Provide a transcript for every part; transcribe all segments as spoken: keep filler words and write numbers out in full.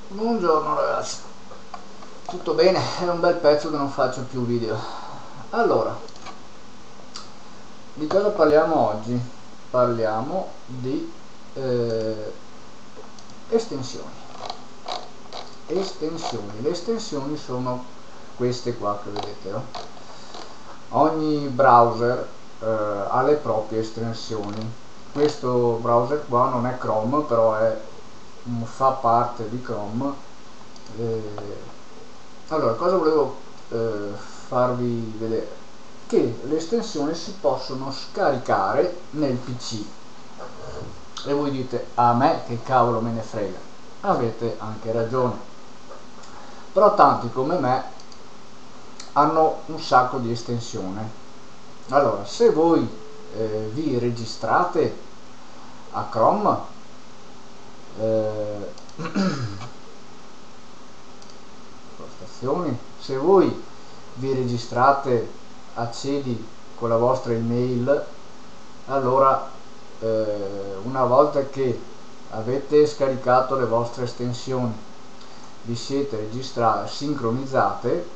Buongiorno ragazzi, tutto bene? È un bel pezzo che non faccio più video. Allora, di cosa parliamo oggi? Parliamo di eh, estensioni. Estensioni. Le estensioni sono queste qua che vedete, no? Ogni browser eh, ha le proprie estensioni. Questo browser qua non è Chrome, però è, fa parte di Chrome. Eh, allora, cosa volevo eh, farvi vedere? Che le estensioni si possono scaricare nel P C. E voi dite, a me che cavolo me ne frega. Avete anche ragione. Però tanti come me hanno un sacco di estensioni. Allora, se voi eh, vi registrate a Chrome, eh, se voi vi registrate, accedi con la vostra email, allora eh, una volta che avete scaricato le vostre estensioni, vi siete registrati, sincronizzate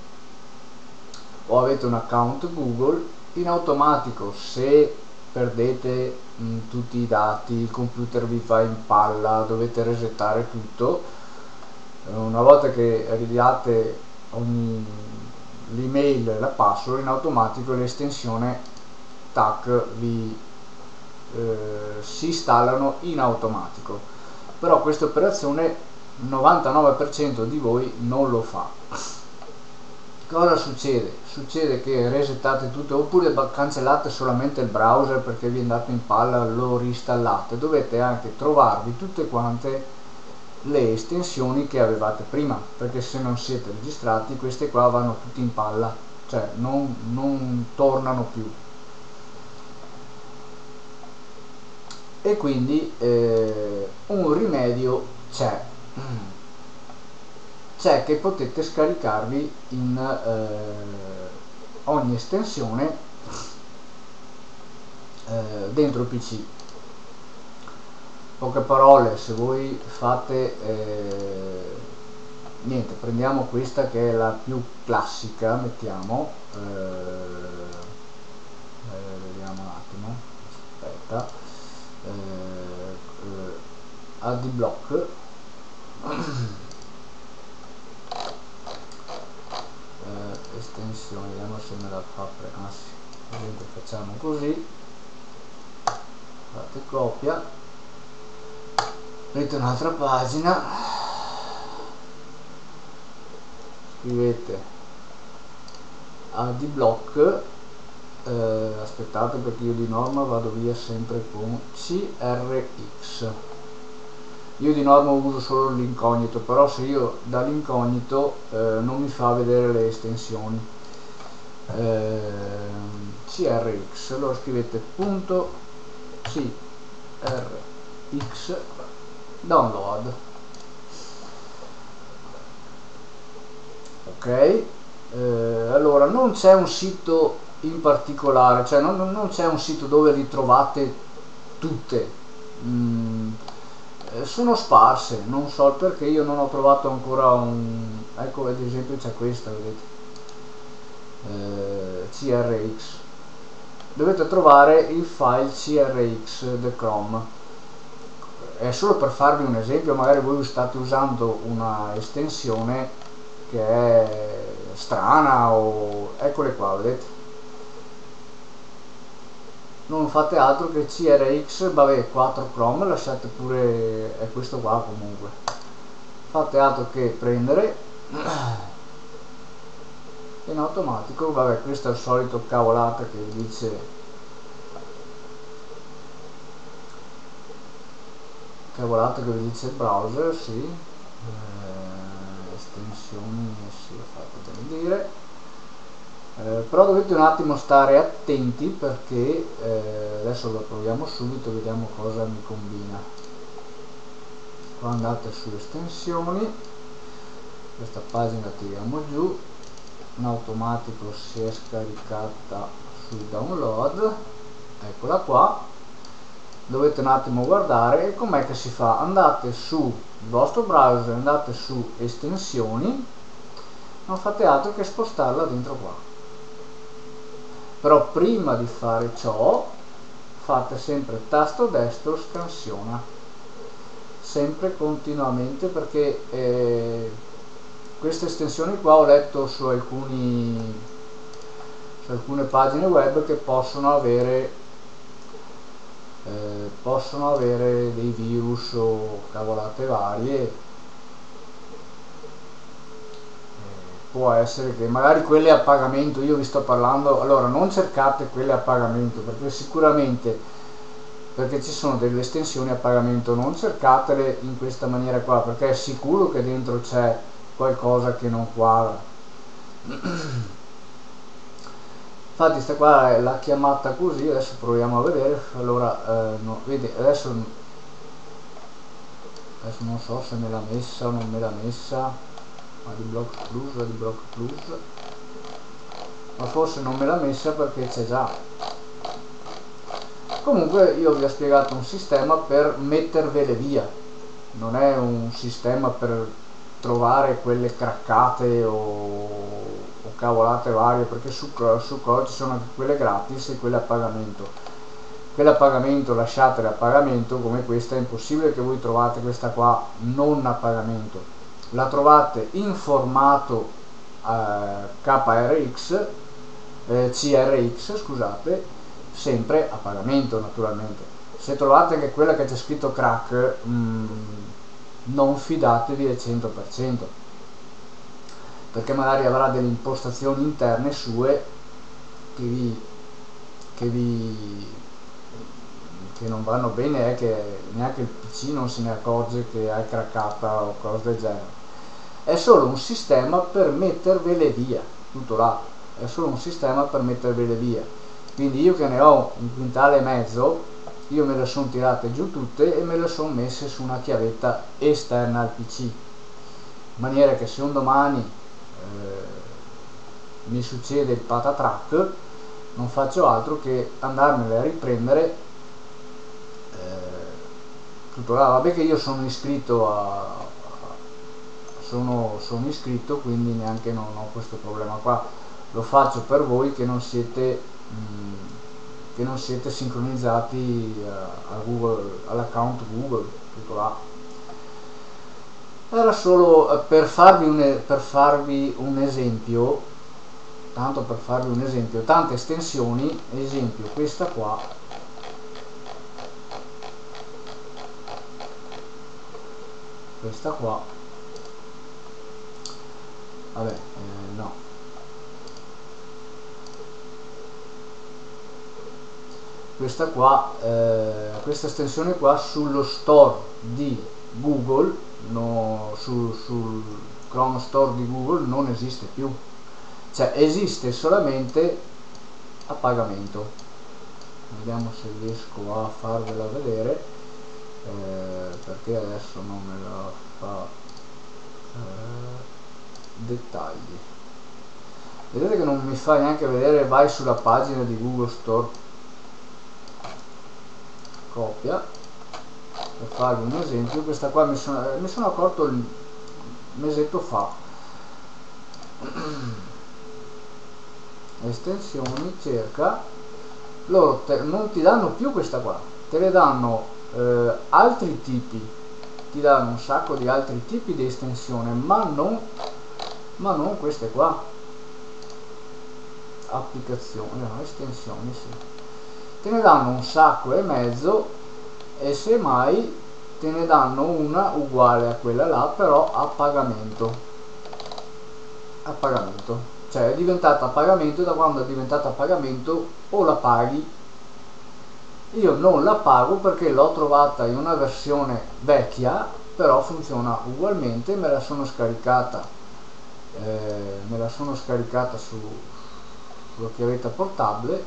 o avete un account Google, in automatico, se perdete mh, tutti i dati, il computer vi fa in palla, dovete resettare tutto, una volta che ridate l'email e la password, in automatico l'estensione tac vi eh, si installano in automatico. Però questa operazione novantanove per cento di voi non lo fa. Cosa succede? Succede che resettate tutto, oppure cancellate solamente il browser perché vi è andato in palla, lo reinstallate. Dovete anche trovarvi tutte quante le estensioni che avevate prima, perché se non siete registrati queste qua vanno tutte in palla, cioè non, non tornano più. E quindi eh, un rimedio c'è. C'è che potete scaricarvi in eh, ogni estensione eh, dentro il P C. Poche parole, se voi fate eh, niente, prendiamo questa che è la più classica, mettiamo eh, eh, vediamo un attimo, aspetta, eh, eh, adblock eh, estensione, vediamo se me la fa pre ah, sì. Per esempio facciamo così, fate copia, aprite un'altra pagina, scrivete adblock, eh, aspettate perché io di norma vado via sempre con C R X. Io di norma uso solo l'incognito, però se io dall'incognito eh, non mi fa vedere le estensioni. eh, C R X, allora scrivete punto C R X download. Ok, eh, allora non c'è un sito in particolare, cioè non, non c'è un sito dove ritrovate tutte. mm, sono sparse, non so perché, io non ho trovato ancora un, ecco ad esempio c'è questa, vedete, eh, C R X, dovete trovare il file C R X del Chrome. È solo per farvi un esempio, magari voi state usando una estensione che è strana, o eccole qua, vedete, non fate altro che C R X, vabbè, quattro Chrome, lasciate pure, è questo qua comunque, fate altro che prendere in automatico, vabbè, questo è il solito cavolata che vi dice cavolata che vi dice il browser, sì, eh, estensioni, sì, lo fate bene dire. Eh, però dovete un attimo stare attenti perché eh, adesso lo proviamo subito, vediamo cosa mi combina. Qua andate su estensioni, questa pagina la tiriamo giù, in automatico si è scaricata sul download, eccola qua. dovete un attimo guardare. E com'è che si fa? Andate sul vostro browser, andate su estensioni, non fate altro che spostarla dentro qua. Però prima di fare ciò fate sempre tasto destro scansiona, sempre continuamente, perché eh, queste estensioni qua ho letto su alcuni su alcune pagine web che possono avere eh, possono avere dei virus o cavolate varie. Può essere che magari quelle a pagamento, io vi sto parlando, allora non cercate quelle a pagamento, perché sicuramente, perché ci sono delle estensioni a pagamento, non cercatele in questa maniera qua, perché è sicuro che dentro c'è qualcosa che non quadra. Infatti sta qua è la chiamata così, adesso proviamo a vedere. Allora eh, no, vedi, adesso adesso non so se me l'ha messa o non me l'ha messa. Adblock Plus, Adblock Plus, ma forse non me l'ha messa perché c'è già. Comunque io vi ho spiegato un sistema per mettervele via, non è un sistema per trovare quelle craccate o, o cavolate varie, perché su, su Chrome ci sono anche quelle gratis e quelle a pagamento. Quelle a pagamento lasciatele a pagamento, come questa è impossibile che voi trovate questa qua non a pagamento. La trovate in formato eh, K R X, eh, C R X, scusate, sempre a pagamento naturalmente. Se trovate anche quella che c'è scritto crack, mh, non fidatevi al cento per cento, perché magari avrà delle impostazioni interne sue che vi, che vi che non vanno bene, è che neanche il P C non se ne accorge che è craccata o cose del genere. È solo un sistema per mettervele via, tutto là, è solo un sistema per mettervele via. Quindi io che ne ho un quintale e mezzo, io me le sono tirate giù tutte e me le sono messe su una chiavetta esterna al P C, in maniera che se un domani eh, mi succede il patatrack, non faccio altro che andarmele a riprendere tutto là. Vabbè che io sono iscritto a sono, sono iscritto, quindi neanche non ho questo problema qua. Lo faccio per voi che non siete mh, che non siete sincronizzati a, a Google, all'account Google, tutto là. Era solo per farvi un, per farvi un esempio, tanto per farvi un esempio, tante estensioni, esempio questa qua, questa qua, vabbè, eh, no, questa qua, eh, questa estensione qua sullo store di Google, no, su, sul Chrome Store di Google non esiste più, cioè esiste solamente a pagamento. Vediamo se riesco a farvela vedere. Eh, perché adesso non me la fa eh, dettagli. Vedete che non mi fa neanche vedere. Vai sulla pagina di Google Store, copia, per farvi un esempio. Questa qua mi sono, mi sono accorto il mesetto fa. Estensioni, cerca, loro te, non ti danno più questa qua, te le danno Eh, altri tipi, ti danno un sacco di altri tipi di estensione, ma non ma non queste qua. Applicazioni, no, estensioni, sì, te ne danno un sacco e mezzo, e semmai te ne danno una uguale a quella là, però a pagamento. A pagamento, cioè è diventata a pagamento. Da quando è diventata a pagamento o la paghi. Io non la pago perché l'ho trovata in una versione vecchia, però funziona ugualmente. Me la sono scaricata eh, me la sono scaricata su sulla chiavetta portabile,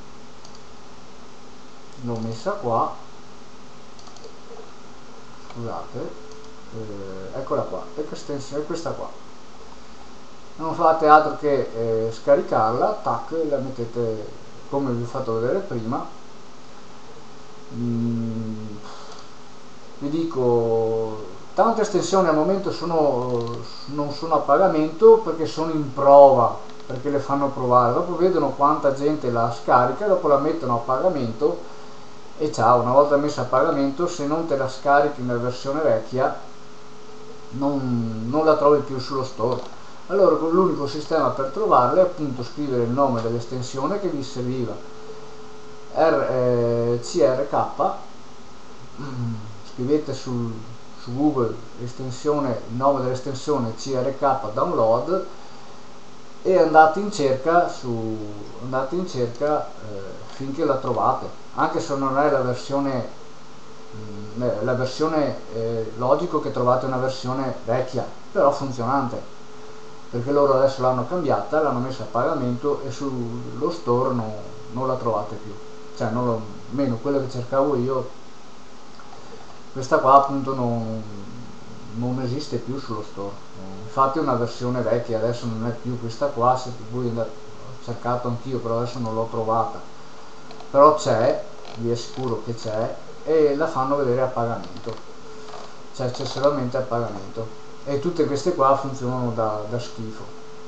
l'ho messa qua, scusate, eh, eccola qua, e estensione questa qua. Non fate altro che eh, scaricarla, tac, la mettete come vi ho fatto vedere prima. mm, vi dico, tante estensioni al momento sono, non sono a pagamento perché sono in prova, perché le fanno provare, dopo vedono quanta gente la scarica, dopo la mettono a pagamento e ciao, una volta messa a pagamento, se non te la scarichi nella versione vecchia non, non la trovi più sullo store. Allora l'unico sistema per trovarla è appunto scrivere il nome dell'estensione che vi serviva, R, eh, C R K, scrivete sul, su Google l'estensione, il nome dell'estensione C R K download e andate in cerca, su, andate in cerca eh, finché la trovate, anche se non è la versione, mh, la versione eh, logico che trovate una versione vecchia, però funzionante, perché loro adesso l'hanno cambiata, l'hanno messa a pagamento e sullo store no, non la trovate più, cioè non lo, meno quello che cercavo io, questa qua appunto non, non esiste più sullo store. Infatti è una versione vecchia, adesso non è più questa qua, se voi andate, ho cercato anch'io però adesso non l'ho trovata, però c'è, vi assicuro che c'è e la fanno vedere a pagamento, cioè c'è solamente a pagamento, e tutte queste qua funzionano da, da schifo.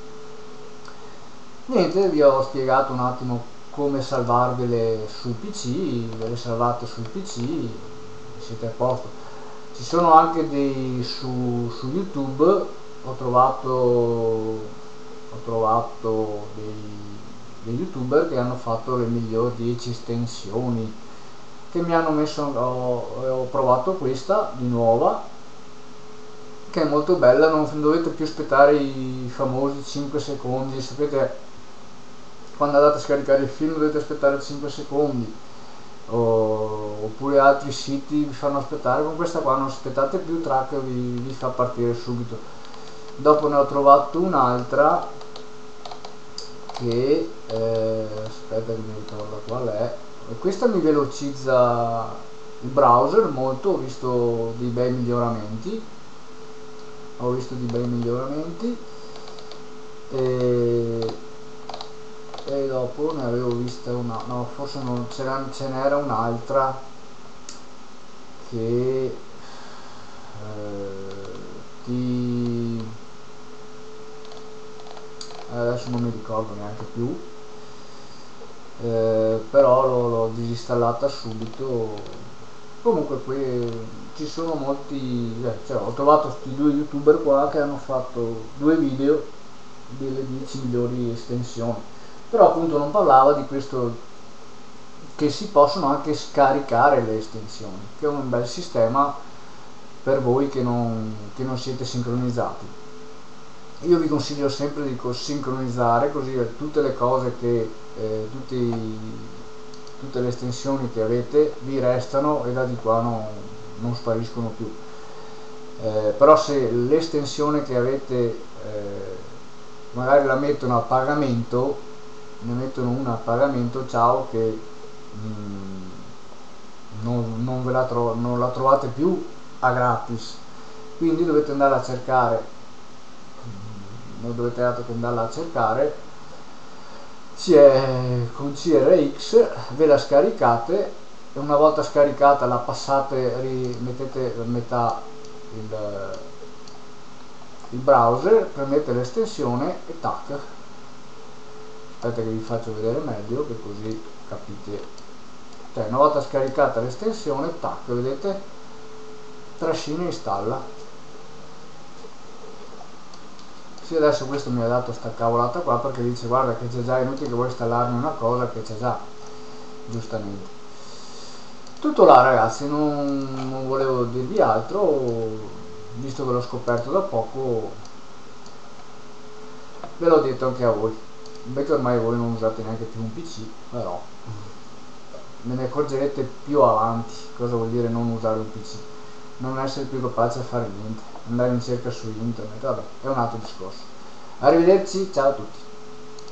Niente, vi ho spiegato un attimo come salvarvele sul P C, ve le salvate sul P C, siete a posto. Ci sono anche dei su, su YouTube, ho trovato, ho trovato dei, dei youtuber che hanno fatto le migliori dieci estensioni, che mi hanno messo, ho, ho provato questa di nuova, che è molto bella, non dovete più aspettare i famosi cinque secondi, sapete quando andate a scaricare il film dovete aspettare cinque secondi, oppure altri siti vi fanno aspettare. Con questa qua non aspettate più, Track vi, vi fa partire subito. Dopo ne ho trovato un'altra che eh, aspetta che mi ricordo qual è, e questa mi velocizza il browser molto, ho visto dei bei miglioramenti ho visto dei bei miglioramenti e e dopo ne avevo vista una, no forse non ce n'era un'altra che eh, ti adesso non mi ricordo neanche più, eh, però l'ho disinstallata subito. Comunque qui ci sono molti, eh, cioè, ho trovato questi due youtuber qua che hanno fatto due video delle dieci migliori estensioni, però appunto non parlava di questo, che si possono anche scaricare le estensioni, che è un bel sistema per voi che non, che non siete sincronizzati. Io vi consiglio sempre di sincronizzare, così tutte le cose che eh, tutti, tutte le estensioni che avete vi restano e da di qua non, non spariscono più. Eh, però se l'estensione che avete eh, magari la mettono a pagamento, ne mettono una a pagamento, ciao, che mm, non, non, ve la non la trovate più a gratis, quindi dovete andare a cercare, non dovete andarla a cercare, con C R X ve la scaricate e una volta scaricata la passate, rimettete a metà il, il browser, prendete l'estensione e tac, aspetta che vi faccio vedere meglio che così capite, cioè una volta scaricata l'estensione, tac, vedete, trascina e installa. Sì, adesso questo mi ha dato sta cavolata qua perché dice guarda che c'è già, è inutile che vuoi installarmi una cosa che c'è già, giustamente. Tutto là ragazzi, non, non volevo dirvi altro, visto che l'ho scoperto da poco ve l'ho detto anche a voi. Beh, che ormai voi non usate neanche più un P C, però me ne accorgerete più avanti cosa vuol dire non usare un P C, non essere più capaci a fare niente, andare in cerca su internet, vabbè, è un altro discorso. Arrivederci, ciao a tutti.